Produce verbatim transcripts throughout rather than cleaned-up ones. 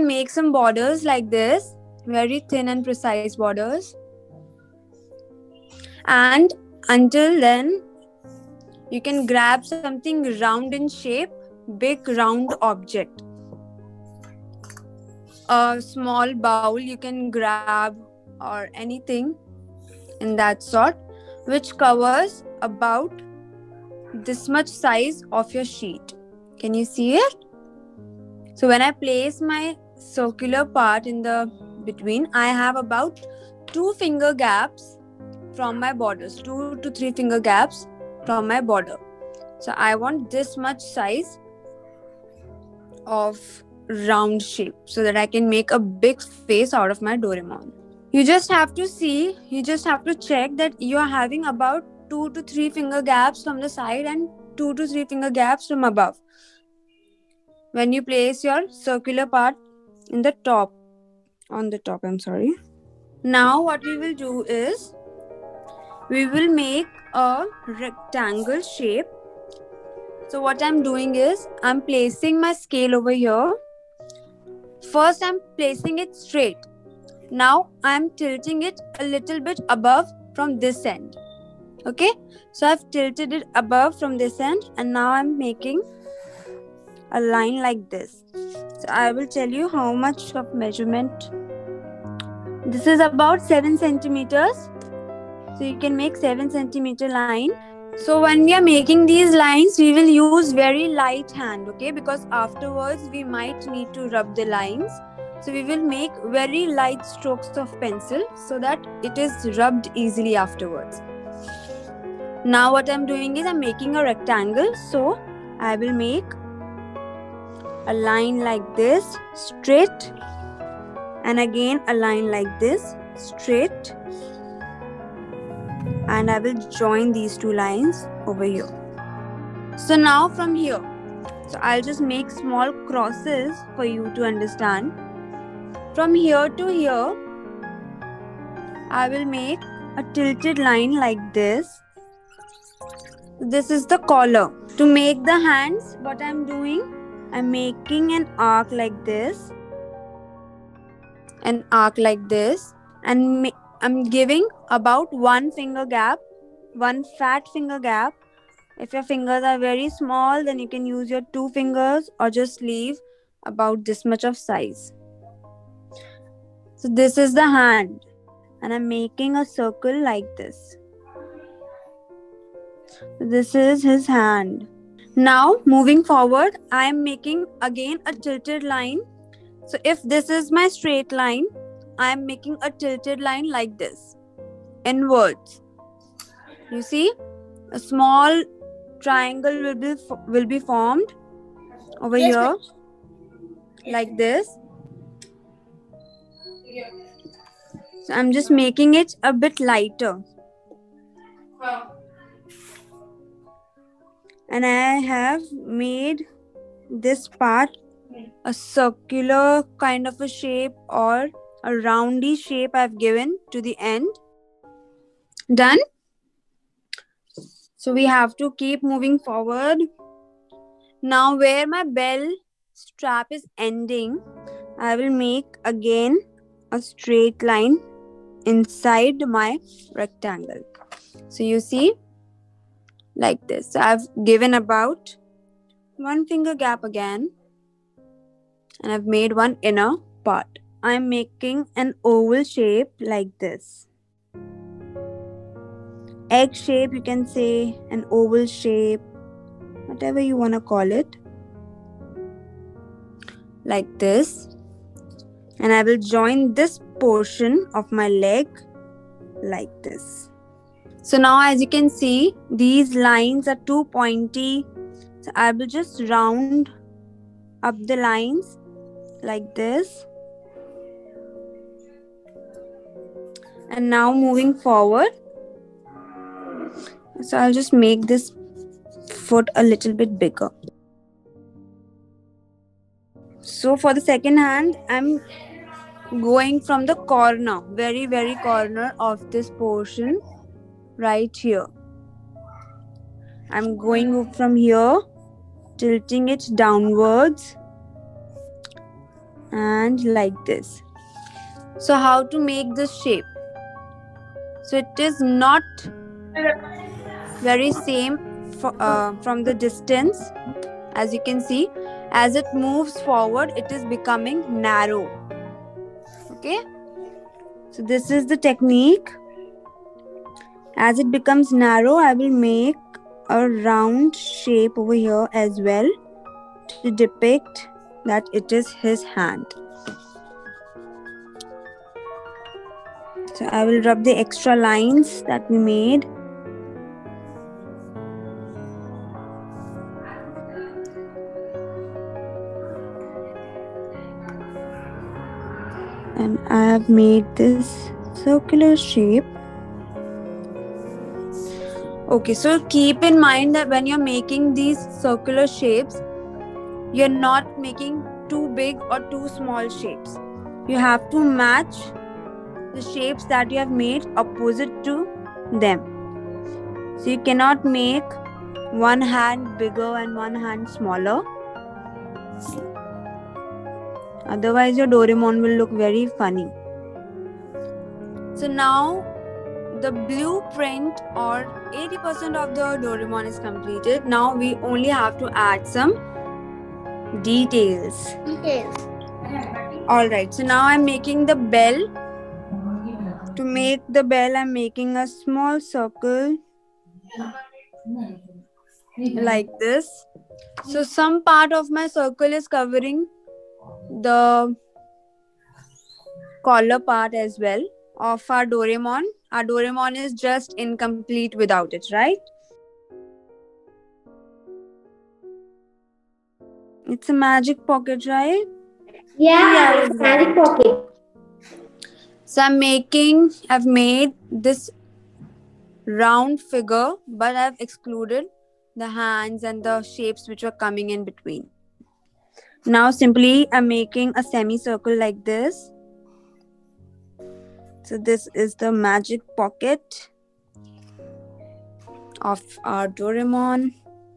make some borders like this, very thin and precise borders. And until then, you can grab something round in shape, big round object. A small bowl you can grab or anything in that sort, which covers about this much size of your sheet. Can you see it? So when I place my circular part in the between, I have about two finger gaps from my borders, two to three finger gaps from my border. So I want this much size of round shape so that I can make a big face out of my Doraemon. You just have to see, you just have to check that you are having about two to three finger gaps from the side and two to three finger gaps from above when you place your circular part in the top, on the top, I'm sorry. Now what we will do is, we will make a rectangle shape. So what I'm doing is, I'm placing my scale over here. First I'm placing it straight. Now I'm tilting it a little bit above from this end. Okay, so I've tilted it above from this end, and now I'm making a line like this. So I will tell you how much of measurement. This is about seven centimeters. So you can make seven centimeter line. So when we are making these lines, we will use very light hand, okay? Because afterwards we might need to rub the lines. So we will make very light strokes of pencil so that it is rubbed easily afterwards. Now what I'm doing is, I'm making a rectangle. So I will make a line like this, straight. And again a line like this, straight. And I will join these two lines over here. So now from here, so I'll just make small crosses for you to understand. From here to here, I will make a tilted line like this. This is the collar. To make the hands, what I'm doing, I'm making an arc like this. An arc like this. And I'm giving about one finger gap, one fat finger gap. If your fingers are very small, then you can use your two fingers or just leave about this much of size. So this is the hand, and I'm making a circle like this. This is his hand. Now moving forward, I am making again a tilted line. So if this is my straight line, I am making a tilted line like this, inwards. You see, a small triangle will be will be formed over yes, here, like this. Yeah. So I'm just making it a bit lighter. Wow. And I have made this part a circular kind of a shape, or a roundy shape I've given to the end. Done? So we have to keep moving forward. Now where my bell strap is ending, I will make again a straight line inside my rectangle. So you see, like this. So I've given about one finger gap again, and I've made one inner part. I'm making an oval shape like this. Egg shape, you can say, an oval shape, whatever you want to call it. Like this. And I will join this portion of my leg like this. So now as you can see, these lines are too pointy. So I will just round up the lines like this. And now moving forward, so I'll just make this foot a little bit bigger. So for the second hand, I'm going from the corner, very very corner of this portion right here. I'm going from here, tilting it downwards and like this. So how to make this shape? So it is not very same for, uh, from the distance. As you can see, as it moves forward, it is becoming narrow. Okay, so this is the technique. As it becomes narrow, I will make a round shape over here as well to depict that it is his hand. So I will rub the extra lines that we made. And I have made this circular shape. Okay, so keep in mind that when you're making these circular shapes, you're not making too big or too small shapes. You have to match the shapes that you have made opposite to them. So you cannot make one hand bigger and one hand smaller. Otherwise your Doraemon will look very funny. So now the blueprint or eighty percent of the Doraemon is completed. Now we only have to add some details. Details. Alright, so now I'm making the bell. To make the bell, I'm making a small circle like this. So some part of my circle is covering the collar part as well of our Doraemon. Our Doraemon is just incomplete without it, right? It's a magic pocket, right? Yeah, Yeah, it's magic pocket. So I'm making, I've made this round figure, but I've excluded the hands and the shapes which were coming in between. Now simply I'm making a semicircle like this. So this is the magic pocket of our Doraemon.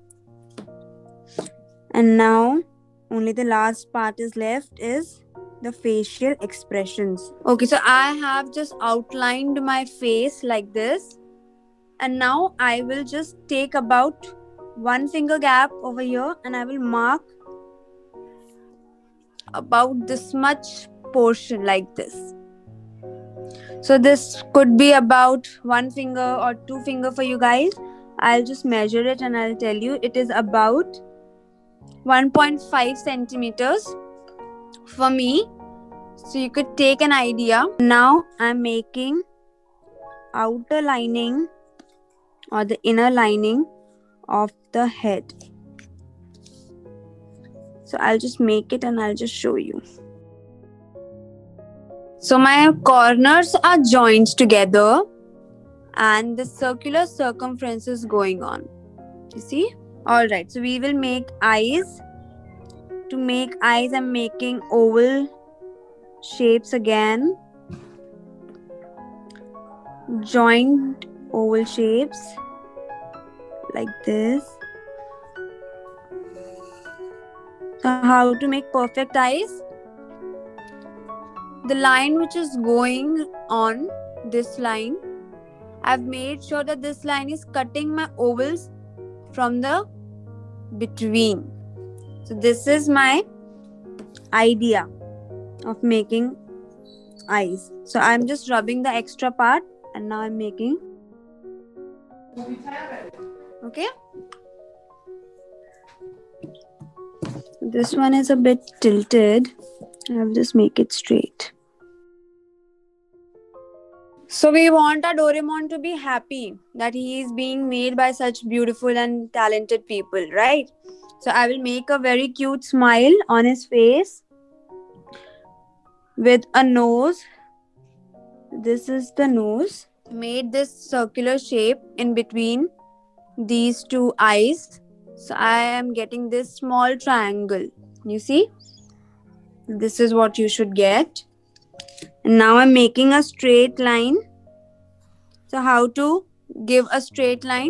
And now only the last part is left is the facial expressions. Okay, so I have just outlined my face like this. And now I will just take about one finger gap over here and I will mark about this much portion like this. So this could be about one finger or two finger for you guys. I'll just measure it and I'll tell you it is about one point five centimeters for me. So you could take an idea. Now I'm making outer lining or the inner lining of the head. So I'll just make it and I'll just show you. So my corners are joined together and the circular circumference is going on. You see? Alright, so we will make eyes. To make eyes, I'm making oval shapes again. Joined oval shapes like this. So how to make perfect eyes? The line which is going on, this line, I've made sure that this line is cutting my ovals from the between. So this is my idea of making eyes. So I'm just rubbing the extra part and now I'm making. Okay. This one is a bit tilted. I'll just make it straight. So we want our Doraemon to be happy that he is being made by such beautiful and talented people, right? So I will make a very cute smile on his face with a nose. This is the nose. Made this circular shape in between these two eyes. So I am getting this small triangle. You see? This is what you should get. And now I'm making a straight line. So how to give a straight line?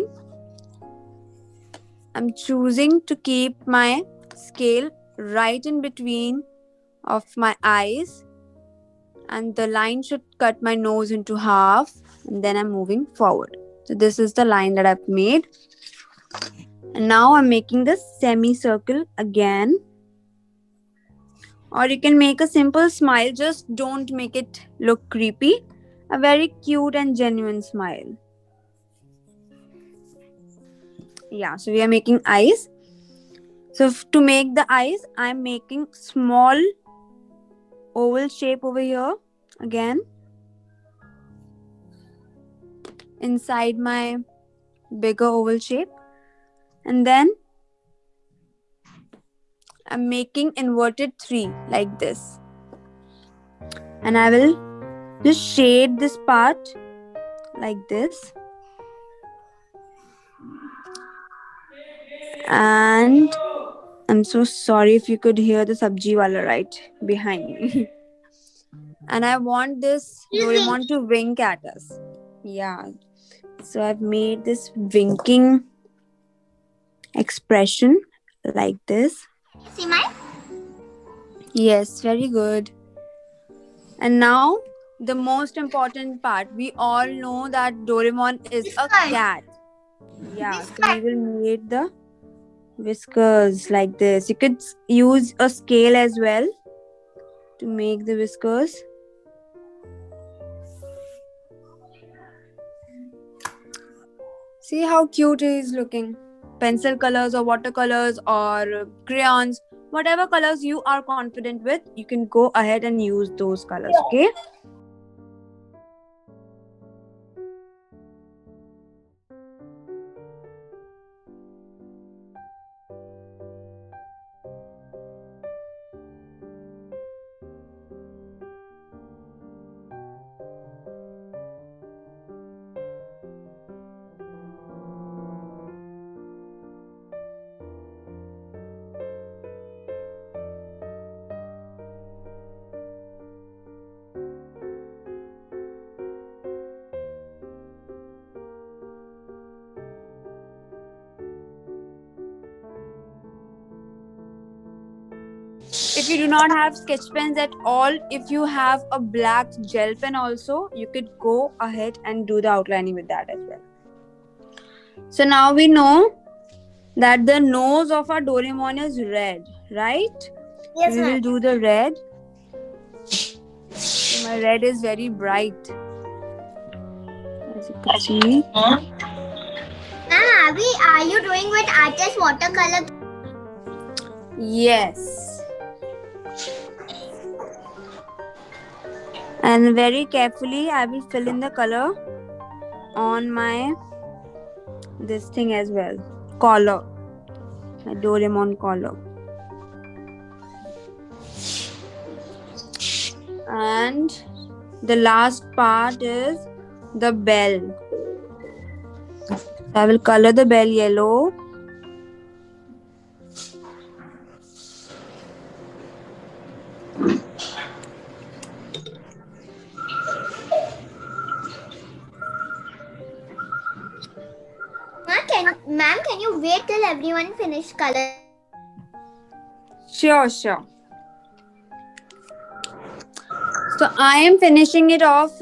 I'm choosing to keep my scale right in between of my eyes, and the line should cut my nose into half, and then I'm moving forward. So this is the line that I've made. And now I'm making the semicircle again. Or you can make a simple smile, just don't make it look creepy. A very cute and genuine smile. Yeah, so we are making eyes. So f- to make the eyes, I'm making small oval shape over here again inside my bigger oval shape, and then I'm making inverted three like this, and I will just shade this part like this, and I'm so sorry if you could hear the sabji wala right behind me. And I want this Doraemon to wink at us. Yeah, so I've made this winking expression like this. See my? Yes, very good. And now the most important part. We all know that Doraemon is a cat. Yeah, so we will make the whiskers like this. You could use a scale as well to make the whiskers. See how cute he is looking. Pencil colors or watercolors or crayons, whatever colors you are confident with, you can go ahead and use those colors, okay? If you do not have sketch pens at all, if you have a black gel pen also, you could go ahead and do the outlining with that as well. So now we know that the nose of our Doraemon is red, right? Yes, we will ma'am. do the red. So my red is very bright, as you can see. Ma'am, Abby, are you doing with artist watercolor? Yes. And very carefully I will fill in the color on my this thing as well. Collar. My Doraemon collar. And the last part is the bell. I will color the bell yellow. Ma'am, can, ma'am, can you wait till everyone finish color? Sure, sure. So I am finishing it off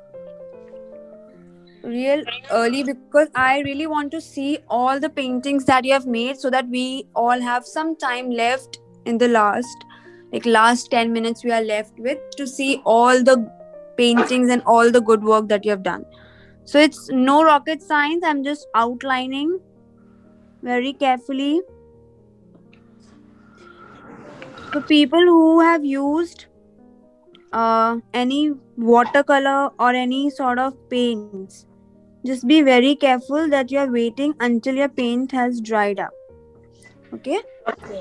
real early because I really want to see all the paintings that you have made, so that we all have some time left in the last like last ten minutes we are left with to see all the paintings and all the good work that you have done. So it's no rocket science. I'm just outlining very carefully. For people who have used uh, any watercolor or any sort of paints, just be very careful that you are waiting until your paint has dried up. Okay? Okay.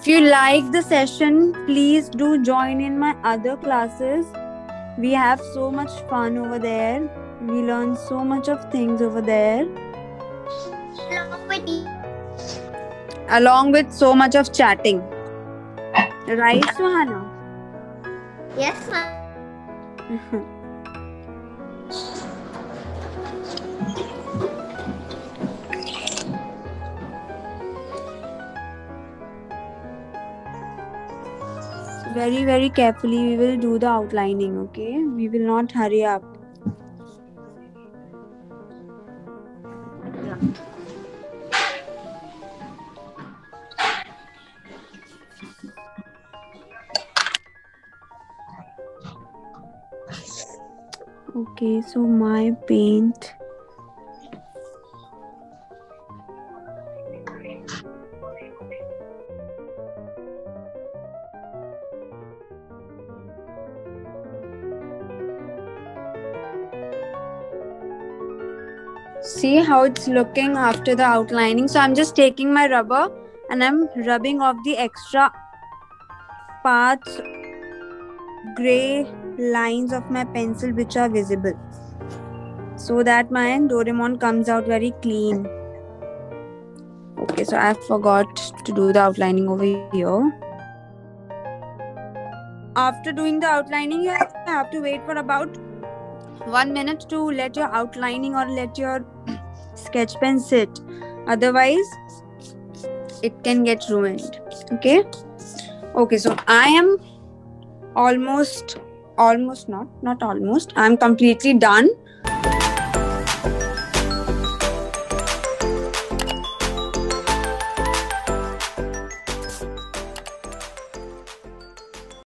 If you like the session, please do join in my other classes. We have so much fun over there. We learn so much of things over there. Along with you. Along with so much of chatting. Right, Suhana? Yes, ma'am. Very, very carefully we will do the outlining, okay? We will not hurry up. Okay, so my paint. See how it's looking after the outlining. So I'm just taking my rubber and I'm rubbing off the extra parts, gray lines of my pencil which are visible, so that my Doraemon comes out very clean. Okay, so I forgot to do the outlining over here. After doing the outlining, you have to wait for about one minute to let your outlining or let your sketch pen sit. Otherwise, it can get ruined. Okay. Okay, so I am almost, almost not, not almost. I'm completely done